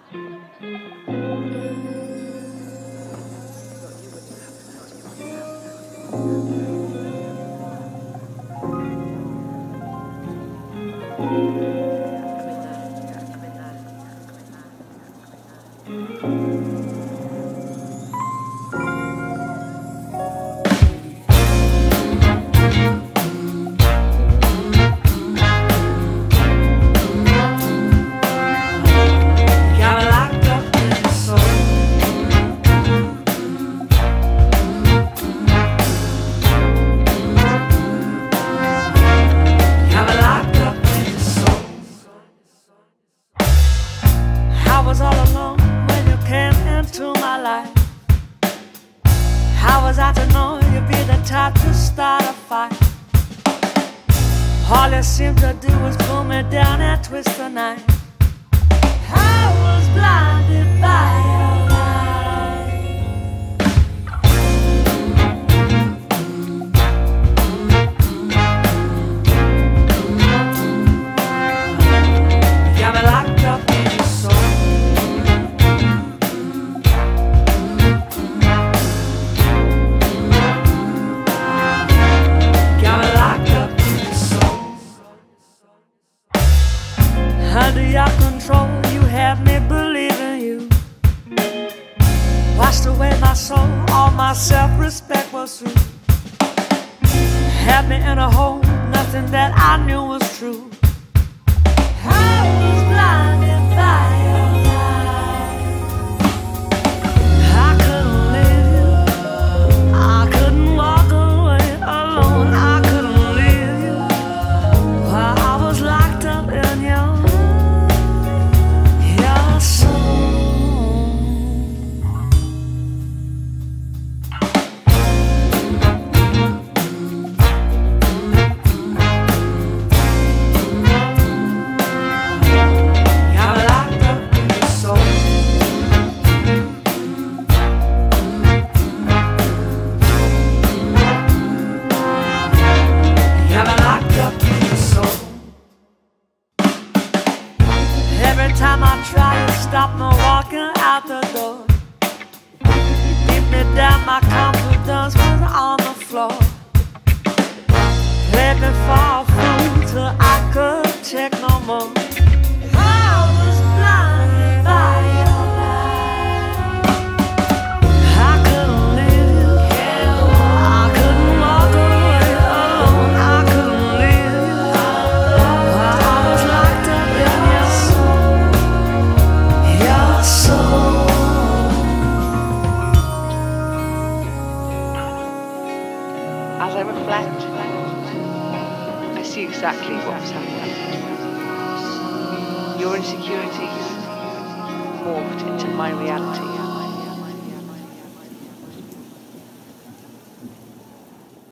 How was I to know you'd be the type to start a fight? All you seem to do is pull me down and twist the knife. I was blinded by your light. You got me locked up in your soul. Under your control, you had me believing you. Washed away my soul, all my self-respect was through. Had me in a hole, nothing that I knew was true. I was blinded by your light. I couldn't live, I couldn't walk away alone. I couldn't leave you while I was locked up in your every time I try to stop me walking out the door. Beat me down, my confidence was on the floor. Let me fall through till I could check no more. I was blinded by your light. I couldn't live, I couldn't walk away alone. I couldn't live while I was locked up in your soul. As I reflect, I see exactly what's happening. Your insecurities morphed into my reality.